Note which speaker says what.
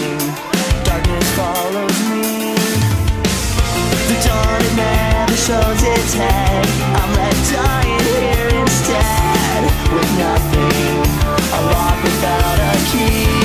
Speaker 1: nothing. Darkness follows me. The dawn, it never shows its head. I'm left dying here instead with nothing. I walk without a key.